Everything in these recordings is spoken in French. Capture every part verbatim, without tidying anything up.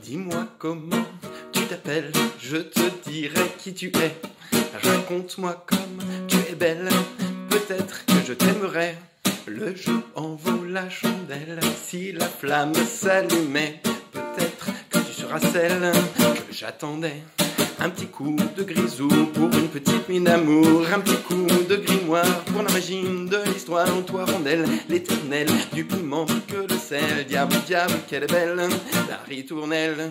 Dis-moi comment tu t'appelles, je te dirai qui tu es. Raconte-moi comme tu es belle, peut-être que je t'aimerais. Le jeu en vaut la chandelle, si la flamme s'allumait, peut-être que tu seras celle que j'attendais. Un petit coup de grisou pour une petite mine d'amour, un petit coup de grimoire pour la magie de l'histoire. Toi rondelle, l'éternel, du piment que le sel. Diable, diable, qu'elle est belle, la ritournelle.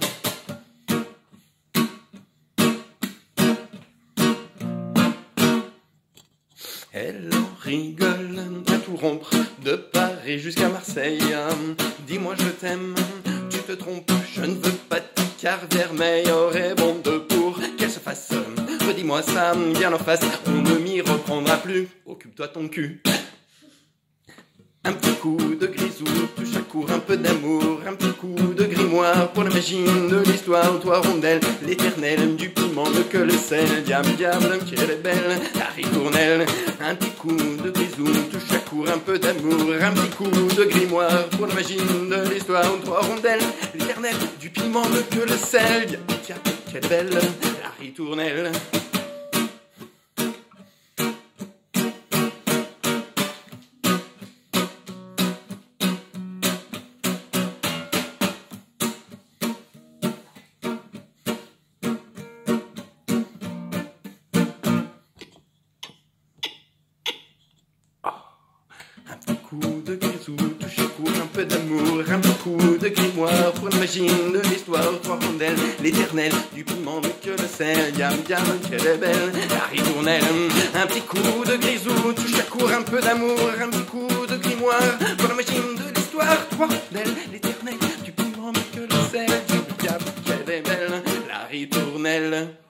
Elle en rigole à tout rompre, de Paris jusqu'à Marseille. Dis-moi je t'aime, tu te trompes, je ne veux pas de car vermeil aurait bon de pour qu'elle se fasse. Redis-moi ça, bien en face, on ne m'y reprendra plus. Occupe-toi ton cul. Un petit coup de grisou, touche à court, un peu d'amour, un petit coup de grimoire pour la magie de l'histoire. Toi rondelle, l'éternel, du piment que le sel. Diable, diable, qu'elle est belle, la ritournelle. Un petit coup de grisou, touche à court, un peu d'amour, un petit coup de grimoire pour la magie de l'histoire. Toi rondelle, l'éternel, du piment que le sel. Diable, diable, qu'elle est belle, la ritournelle. Un petit coup de grisou, touche à court, un peu d'amour, un petit coup de grimoire pour la magie de l'histoire. Trois rondelles, l'éternel, du piment que le sel. Diable, diable, qu'elle est belle, la ritournelle. Un petit coup de grisou, touche à court, un peu d'amour, un petit coup de grimoire pour la magie de l'histoire. Trois rondelles, l'éternel, du piment que le sel. Diable, diable, qu'elle est belle, la ritournelle.